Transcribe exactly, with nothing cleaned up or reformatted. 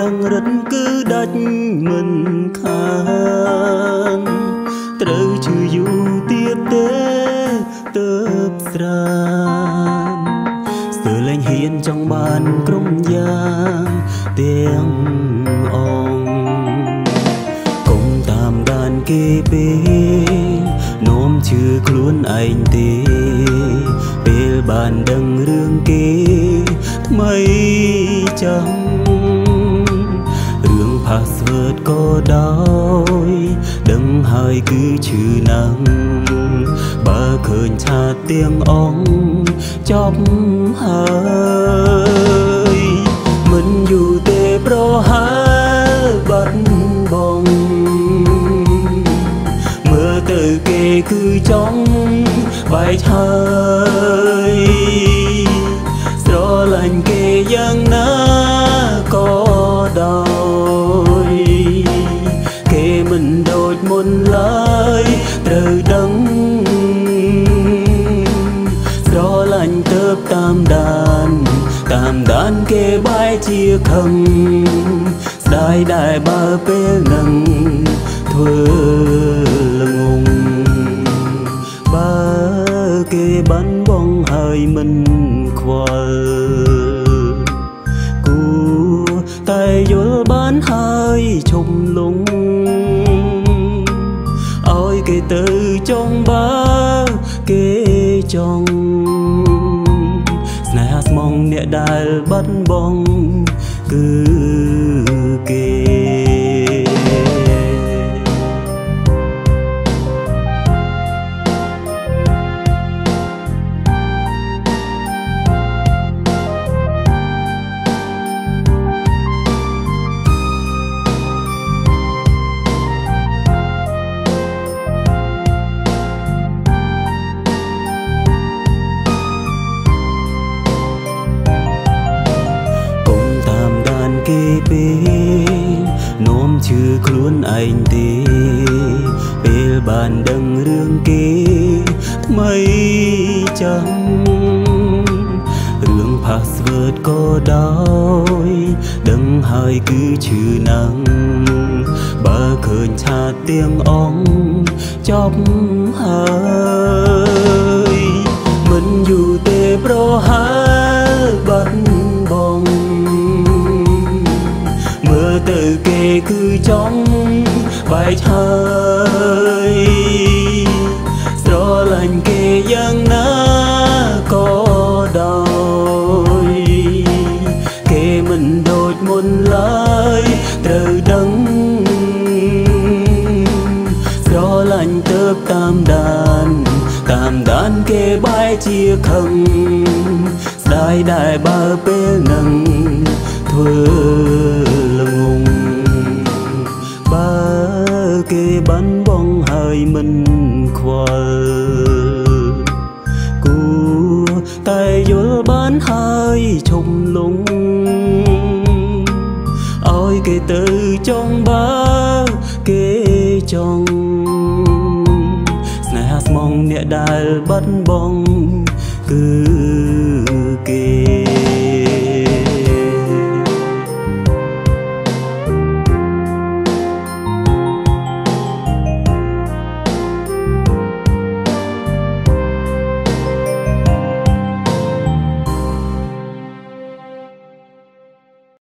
đang rất cứ đành mình khanត្រូវជឿយូរទៀតទេទើបស្រានស្ទើរលែងហ៊ានចង់បានក្រុមយ៉ាងទាំងអងកុំតាមដានគេពេកនាំជឿខ្លួនឯងទេពេលបានដឹងរឿងគេថ្មីចាំរឿង password ក៏ដោយដឹងហើយគឺឈឺណាស់បើឃើញឆាតទាំងអងចប់ហើយមិនយូរទេប្រហែលបាត់បង់មើលទៅគេគឺចង់បែកហើយស្រឡាញ់គេយ៉ាងណាក៏ដោយគេមិនដូចមុនឡើយត្រូវដឹងស្រឡាញ់ទៅតាមដានតាមដានគេបែកជាខឹងស្ដាយដែរបើពេលនឹងធ្វើល្ងងបើគេបានបងហើយមិនខ្វល់គូតែយល់បានហើយឈុំលងឲ្យគេទៅចង់បើគេចង់ស្នេហាស្មងអ្នកដែលបាត់បង់គឺគេគេពេកនាំជឿខ្លួនឯងទេពេលបានដឹងរឿងគេថ្មីចាំរឿង password ក៏ដោយដឹងហើយគឺឈឺណាស់បើឃើញឆាតទាំងអងចប់ហើយមិនយូរទេប្រហែលបាត់បង់មើលទៅគេគឺចង់បែកហើយស្រឡាញ់គេយ៉ាងណាក៏ដោយគេមិនដូចមុនឡើយត្រូវដឹងស្រឡាញ់ទៅតាមដានតាមដានគេបែកជាខឹងស្ដាយដែរបើពេលនឹងធ្វើល្ងងបើគេបានបងហើយមិនខ្វល់គូតែយល់បានហើយឈុំលងឲ្យគេទៅចង់បើគេចង់ស្នេហាស្មងអ្នកដែលបាត់បង់គឺ